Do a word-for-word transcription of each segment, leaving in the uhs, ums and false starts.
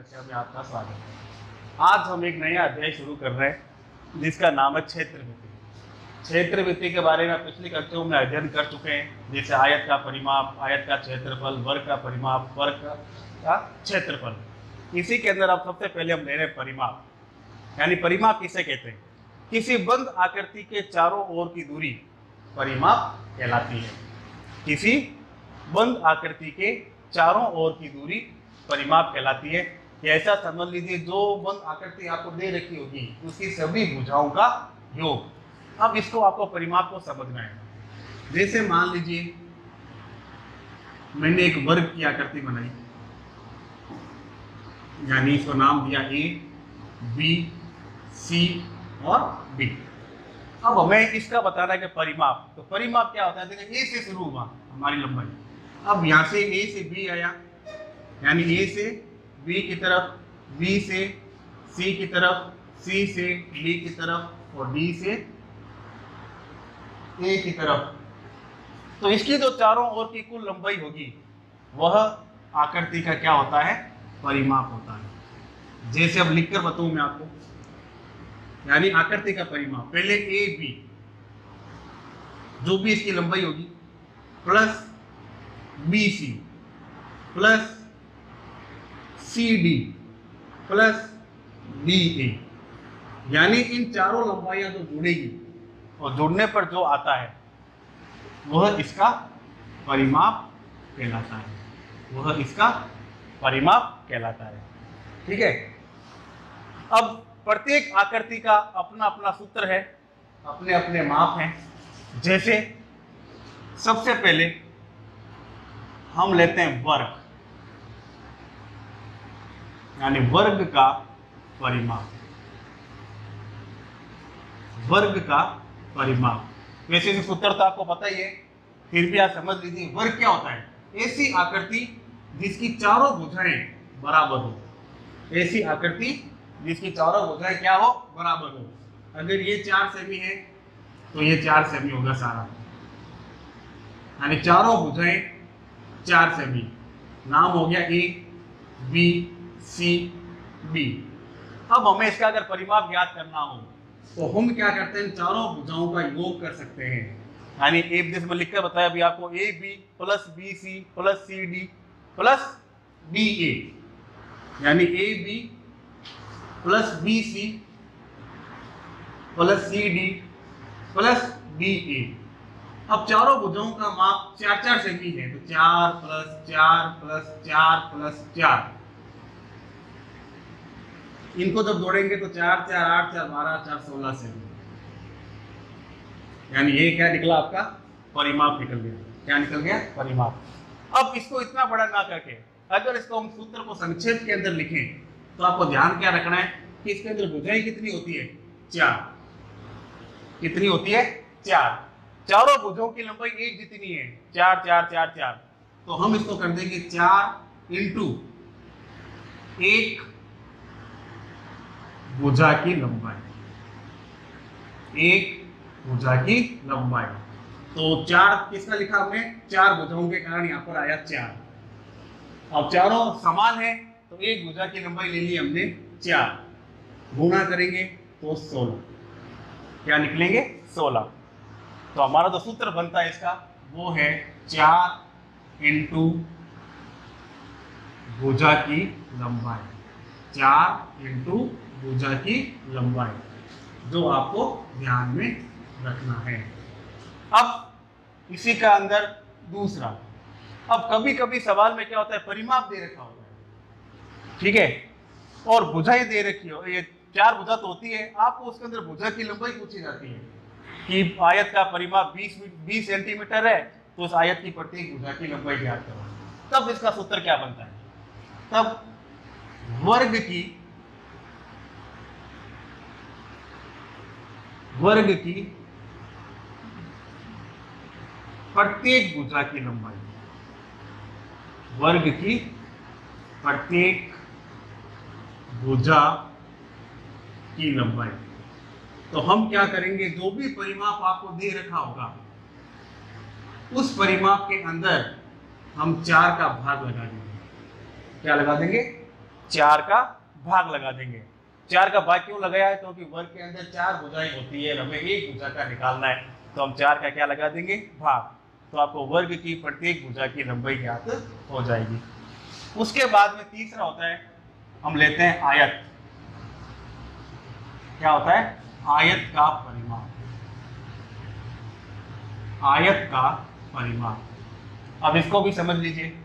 कक्षा में आपका स्वागत है। आज हम एक नया अध्याय शुरू कर रहे हैं जिसका नाम है क्षेत्रविधि। क्षेत्रविधि के बारे में पिछली कक्षाओं में अध्ययन कर चुके हैं, जैसे आयत का परिमाप, आयत का क्षेत्रफल, वर्ग का परिमाप, वर्ग का क्षेत्रफल। इसी के अंदर अब सबसे पहले हम ले रहे हैं परिमाप। यानी परिमाप किसे कहते हैं? किसी बंद आकृति के चारों ओर की दूरी परिमाप कहलाती है। किसी बंद आकृति के चारों ओर की दूरी परिमाप कहलाती है। ऐसा समझ लीजिए, जो बंद आकृति आपको दे रखी होगी उसकी सभी भुजाओं का योग। अब इसको आपको परिमाप को समझना है। जैसे मान लीजिए मैंने एक वर्ग की आकृति बनाई, यानी इसको नाम दिया ए, बी, सी और डी। अब हमें इसका बताना है कि परिमाप, तो परिमाप क्या होता है? देखिए, ए से शुरू हुआ हमारी लंबाई। अब यहाँ से ए से बी आया, यानी ए से बी की तरफ, बी से सी की तरफ, सी से डी की तरफ और डी से ए की तरफ। तो इसकी जो चारों ओर की कुल लंबाई होगी वह आकृति का क्या होता है? परिमाप होता है। जैसे अब लिखकर बताऊं मैं आपको, यानी आकृति का परिमाप, पहले ए बी, जो भी इसकी लंबाई होगी, plus B C, plus C D, plus D A. यानी इन चारों लंबाइयां जो जुड़ेगी और जुड़ने पर जो आता है वह इसका परिमाप कहलाता है। वह इसका परिमाप कहलाता है। ठीक है। अब प्रत्येक आकृति का अपना अपना सूत्र है, अपने अपने माप हैं। जैसे सबसे पहले हम लेते हैं वर्ग, यानी वर्ग का परिमाप। वर्ग का परिमाप, वैसे तो सूत्र तो आपको पता ही है, फिर भी आप समझ लीजिए वर्ग क्या होता है? ऐसी आकृति जिसकी चारों भुजाएं बराबर हो। ऐसी आकृति जिसकी चारों भुजाएं क्या हो? बराबर हो। अगर ये चार सेमी है तो ये चार सेमी होगा सारा, यानी चारों भुजाएं चार सेमी। नाम हो गया ए, बी, सी, बी। अब हमें इसका अगर परिमाप ज्ञात करना हो तो हम क्या करते हैं? चारों भुजाओं का योग कर सकते हैं। यानी ए, जैसे मैं लिखकर बताया अभी आपको, A B plus B C plus C D plus D A, यानी A B plus B C plus C D plus D A. अब चारों भुजाओं का माप चार चार सेमी है, तो चार प्लस चार प्लस चार प्लस चार, इनको जब जोड़ेंगे तो चार चार आठ, चार बारह, चार सोलह सेमी। यानी ये क्या निकला? आपका परिमाप निकल गया। क्या निकल गया? परिमाप। अब इसको इतना बड़ा ना करके अगर इसको हम सूत्र को संक्षेप के अंदर लिखें तो आपको ध्यान क्या रखना है कि इसके अंदर भुजाएं कितनी होती है? चार। कितनी होती है? चार। चारों भुजों की लंबाई एक जितनी है, चार चार चार चार। तो हम इसको कर देंगे चार इंटू एक भुजा की लंबाई, एक भुजा की लंबाई। तो चार किसका लिखा हमने? चार भुजाओं के कारण यहां पर आया चार। अब चारों समान है तो एक भुजा की लंबाई ले ली हमने चार, गुणा करेंगे तो सोलह। क्या निकलेंगे? सोलह। तो हमारा जो सूत्र बनता है इसका वो है चार इंटू भुजा की लंबाई, चार इंटू भुजा की लंबाई, जो आपको ध्यान में रखना है। अब इसी का अंदर दूसरा, अब कभी कभी सवाल में क्या होता है? परिमाप दे रखा होता है, ठीक है, और भुजाएं दे रखी हो, ये चार भुजा तो होती है, आपको उसके अंदर भुजा की लंबाई पूछी जाती है कि आयत का परिमाप बीस बीस सेंटीमीटर है, तो उस आयत की प्रत्येक भुजा की लंबाई ज्ञात करो। तब इसका सूत्र क्या बनता है? तब वर्ग की वर्ग की प्रत्येक भुजा की लंबाई, वर्ग की प्रत्येक भुजा की लंबाई। तो हम क्या करेंगे? जो भी परिमाप आपको दे रखा होगा उस परिमाप के अंदर हम चार का भाग लगा देंगे। क्या लगा देंगे? चार का भाग लगा देंगे। चार का भाग क्यों लगाया है? क्योंकि वर्ग के अंदर चार भुजाएं होती है, हमें एक भुजा का निकालना है, तो हम चार का क्या लगा देंगे? भाग। तो आपको वर्ग की प्रत्येक भुजा की लंबाई ज्ञात हो जाएगी। उसके बाद में तीसरा होता है, हम लेते हैं आयत। क्या होता है? आयत का परिमाप। आयत का परिमाप। अब इसको भी समझ लीजिए।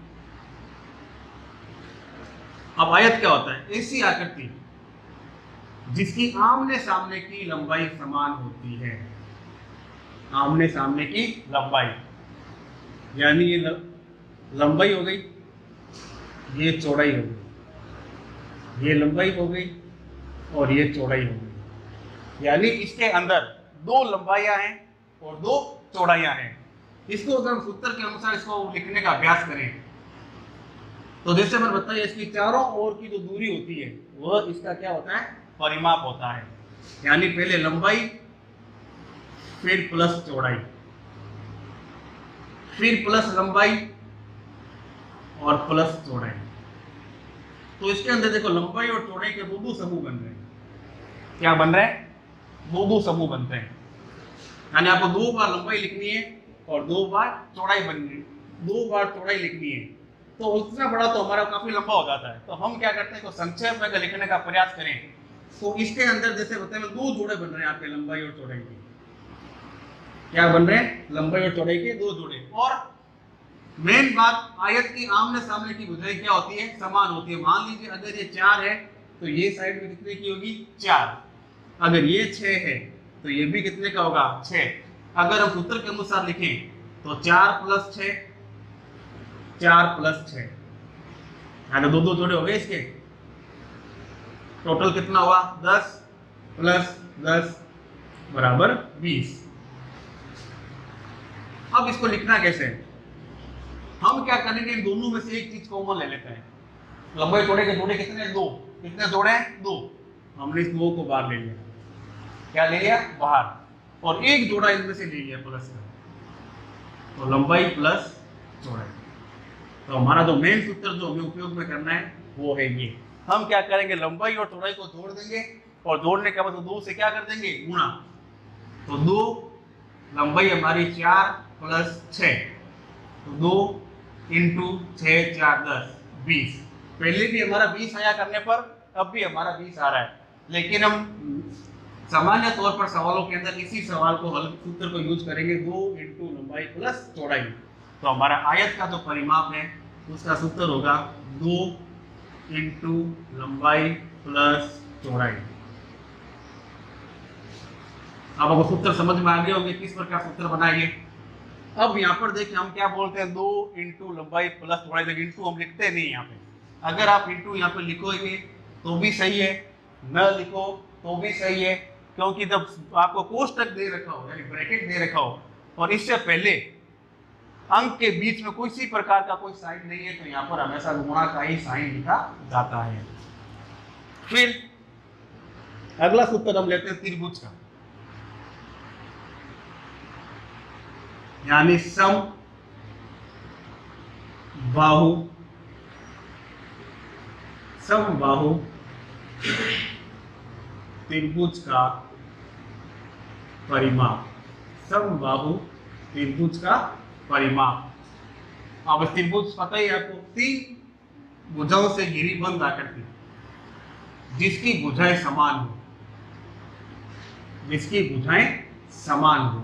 अब आयत क्या होता है? ऐसी आकृति जिसकी आमने सामने की लंबाई समान होती है। आमने सामने की लंबाई, यानी ये लंबाई हो गई, ये चौड़ाई हो गई, ये लंबाई हो गई और ये चौड़ाई हो गई। यानी इसके अंदर दो लंबाइयां हैं और दो चौड़ाइयां हैं। इसको अगर हम सूत्र के अनुसार इसको लिखने का अभ्यास करें तो जैसे मैंने बताया, इसकी चारों ओर की जो दूरी होती है वह इसका क्या होता है? परिमाप होता है। यानी पहले लंबाई, फिर प्लस चौड़ाई, फिर प्लस लंबाई और प्लस चौड़ाई। तो इसके अंदर देखो, लंबाई और चौड़ाई के दो दो समूह बन रहे हैं। क्या बन रहे हैं? दो दो समूह बनते हैं। यानी आपको दो बार लंबाई लिखनी है और दो बार चौड़ाई बननी है, दो बार चौड़ाई लिखनी है। तो उतना बड़ा तो हमारा काफी लंबा हो जाता है। तो हम क्या करते हैं, तो संक्षेप में अगर लिखने का प्रयास करें तो इसके अंदर जैसे बताए दो जोड़े बन रहे हैं आपके लंबाई और चौड़ाई के। क्या बन रहे हैं? लंबाई और चौड़ाई के दो जोड़े। और मेन बात, आयत की आमने सामने की भुजाएं क्या होती है? समान होती है। मान लीजिए अगर ये चार है तो ये साइड में कितने की होगी? चार। अगर ये छह है तो ये भी कितने का होगा? छह। अगर हम सूत्र के अनुसार लिखें तो चार प्लस छह, चार प्लस छह, यानी दो दो जोड़े हो गए इसके। टोटल कितना हुआ? दस प्लस दस बराबर बीस। अब इसको लिखना कैसे? हम क्या करेंगे, इन दोनों में से एक चीज कॉमन ले लेते हैं। लंबाई चौड़ाई के जोड़े कितने? दो। कितने जोड़े हैं? दो। हमने इस दो को बाहर ले लिया। क्या ले लिया? बाहर। और एक जोड़ा इनमें से ले लिया प्लस का, तो लंबाई प्लस चौड़ाई। तो हमारा जो मेन सूत्र जो हमें उपयोग में करना है वो है ये। हम क्या करेंगे, लंबाई और चौड़ाई को जोड़ देंगे और जोड़ने के बाद तो दो से क्या कर देंगे? गुणा। तो दो लंबाई हमारी चार प्लस छः, तो दो इंटू छः चार दस बीस। पहले भी हमारा बीस आया करने पर, अब भी हमारा बीस आ रहा है। लेकिन हम सामान्य तौर पर सवालों के अंदर इसी सवाल को हल सूत्र को यूज करेंगे, दो इंटू लंबाई प्लस चौड़ाई। तो हमारा आयत का जो परिमाप है उसका सूत्र होगा दो इंटू लंबाई प्लस चौड़ाई। अब आपको सूत्र समझ में आ गए होंगे किस प्रकार सूत्र बनाएंगे। अब यहाँ पर देखिए हम क्या बोलते हैं, दो इंटू लंबाई प्लस चौड़ाई। लेकिन इंटू हम लिखते नहीं यहाँ पे। अगर आप इंटू यहाँ पे लिखोगे तो भी सही है, न लिखो तो भी सही है, क्योंकि जब आपको कोष्टक दे रखा हो यानी ब्रैकेट दे रखा हो और इससे पहले अंक के बीच में कोई सी प्रकार का कोई साइन नहीं है, तो यहाँ पर हमेशा गुणा का ही साइन लिखा जाता है। फिर अगला सूत्र हम लेते हैं त्रिभुज का, यानी सम बाहु सम बाहु त्रिभुज का परिमाप। सम बाहु त्रिभुज का परिमाप। अब त्रिभुज पता ही आपको, तीन भुजाओं से घिरी बंद आकृति जिसकी भुजाएं समान हो, जिसकी भुजाएं समान हो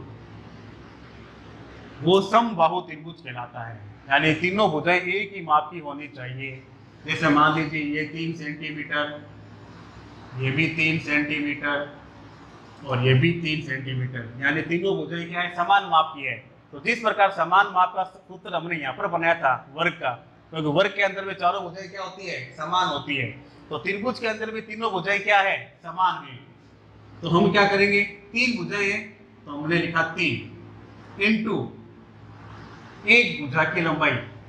वो समबाहु त्रिभुज कहलाता है। यानी तीनों भुजाएं एक ही माप की होनी चाहिए। जैसे मान लीजिए ये तीन सेंटीमीटर, ये भी तीन सेंटीमीटर और ये भी तीन सेंटीमीटर, यानी तीनों भुजाएं क्या है? समान माप की है। तो जिस प्रकार समान माप का सूत्र हमने यहाँ पर बनाया था वर्ग का, क्योंकि तो वर्ग के अंदर में चारों भुजाएं क्या होती है? समान होती है। तो त्रिभुज के अंदर भी तीनों भुजाएं क्या है? समान है। तो हम क्या करेंगे, तीन भुजाएं हैं तो हमने लिखा तीन इंटू एक भुजा की लंबाई,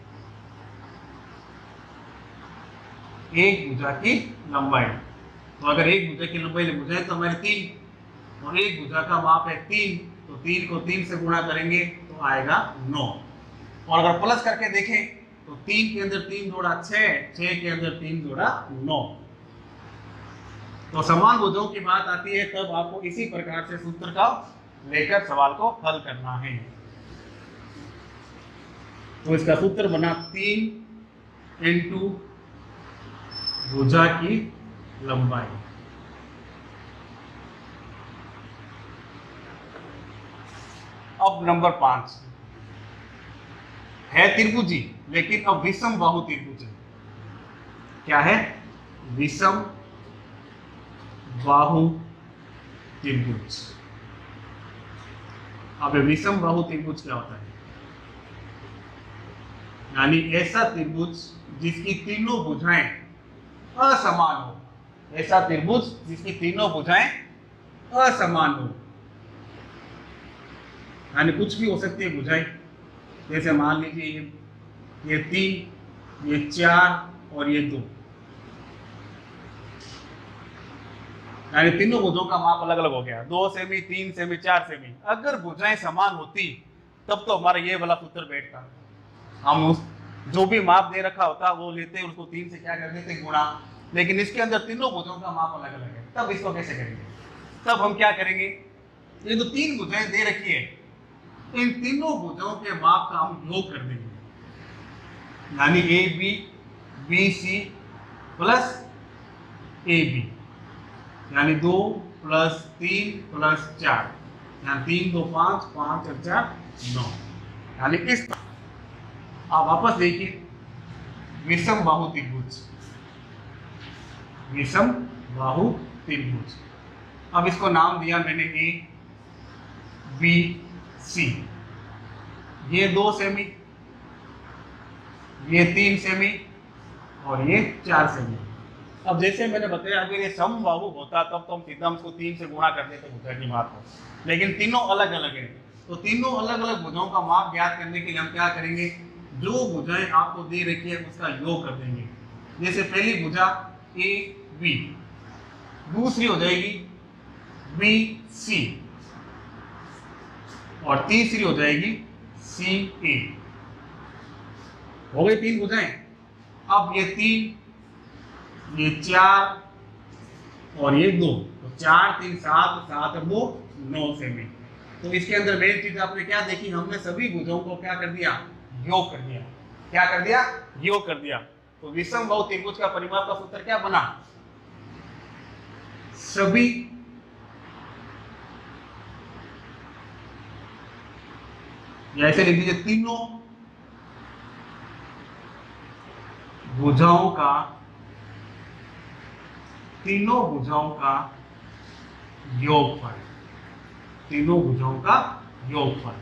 एक भुजा की लंबाई। तो अगर एक भुजा की लंबाई भुजाएं तो हमारे तीन और एक भुजा का माप है तीन, तो तीन को तीन से गुणा करेंगे तो आएगा नौ। और अगर प्लस करके देखें तो तीन के अंदर तीन जोड़ा छह, छह के अंदर तीन जोड़ा नौ। तो समान भुजों की बात आती है तब आपको इसी प्रकार से सूत्र का लेकर सवाल को हल करना है। तो इसका सूत्र बना तीन इंटू भुजा की लंबाई। अब नंबर पांच है त्रिभुजी, लेकिन अब विषम बाहु त्रिभुज है। क्या है? विषम बाहु त्रिभुज। अब विषम बाहु त्रिभुज क्या होता है? यानी ऐसा त्रिभुज जिसकी तीनों भुजाएं असमान हो। ऐसा त्रिभुज जिसकी तीनों भुजाएं असमान हो, यानी कुछ भी हो सकती है भुजाएं। जैसे मान लीजिए ये ये तीन, ये चार और ये दो, यानी तीनों भुजों का माप अलग अलग हो गया। दो सेमी, तीन सेमी, चार सेमी। अगर भुजाएं समान होती तब तो हमारा ये वाला सूत्र बैठता। हम उस जो भी माप दे रखा होता वो लेते, उसको तीन से क्या कर देते? गुणा। लेकिन इसके अंदर तीनों भुजों का माप अलग अलग है, तब इसको कैसे करेंगे? तब हम क्या करेंगे? ये जो तीन भुजाएं दे रखी है, इन तीनों भुजों के माप का हम योग कर देंगे। यानी A B, B C plus A B, यानी दो प्लस तीन प्लस चार, यहाँ तीन दो पांच, पांच और चार नौ। यानी इस आप वापस देखिए, विषम बाहु त्रिभुज, विषम बाहु त्रिभुज। अब इसको नाम दिया मैंने ए बी सी। ये दो सेमी, ये तीन सेमी और ये चार सेमी। अब जैसे मैंने बताया, अगर ये समबाहु होता तब तो हम सीधा इसको तीन से गुणा कर देते भुजा की माप को। लेकिन तीनों अलग अलग है, तो तीनों अलग अलग भुजाओं का माप ज्ञात करने के लिए हम क्या करेंगे? जो भुजाएं आपको दे रखी है उसका योग कर देंगे। जैसे पहली भुजा ए बी, दूसरी हो जाएगी बी सी और तीसरी हो जाएगी सी ए। हो गई तीन भुजाएं। अब ये तीन, ये चार और ये दो, तो चार तीन सात, सात और दो नौ सेमी। तो इसके अंदर मेन चीज आपने क्या देखी? हमने सभी भुजाओं को क्या कर दिया? योग कर दिया। क्या कर दिया? योग कर दिया। तो विषम बाहु त्रिभुज का परिमाप का सूत्र क्या बना? सभी या ऐसे लिख दीजिए, तीनों भुजाओं का तीनों भुजाओं का योगफल, तीनों भुजाओं का योगफल।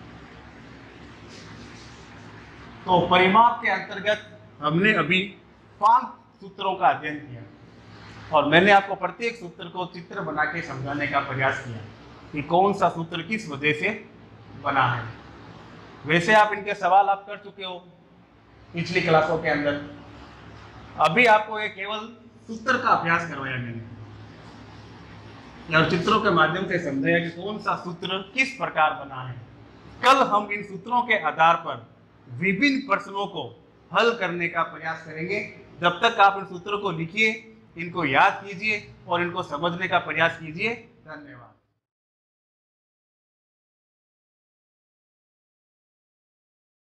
तो परिमाप के अंतर्गत हमने अभी पांच सूत्रों का अध्ययन किया और मैंने आपको प्रत्येक सूत्र को चित्र बना के समझाने का प्रयास किया कि कौन सा सूत्र किस वजह से बना है। वैसे आप इनके सवाल आप कर चुके हो पिछली क्लासों के अंदर। अभी आपको ये केवल सूत्र का अभ्यास करवाया मैंने और चित्रों के माध्यम से समझाया कि कौन सा सूत्र किस प्रकार बना है। कल हम इन सूत्रों के आधार पर विभिन्न प्रश्नों को हल करने का प्रयास करेंगे। जब तक आप इन सूत्रों को लिखिए, इनको याद कीजिए और इनको समझने का प्रयास कीजिए। धन्यवाद।